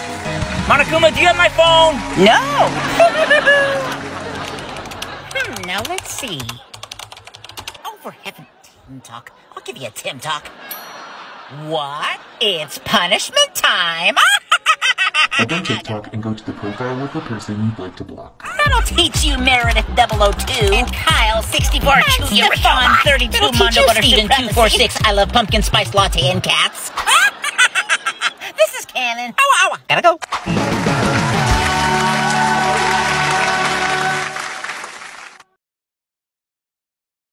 Monokuma, do you have my phone? No. Now let's see. Oh, for heaven's Tim Talk. I'll give you a Tim Talk. What? It's punishment time. Open TikTok and go to the profile with the person you'd like to block. That'll teach you, Meredith 002. And Kyle 64. Choose your Stefan 32. Mondo Butter Steven 246. I love pumpkin spice latte and cats. This is Cannon. Gotta go.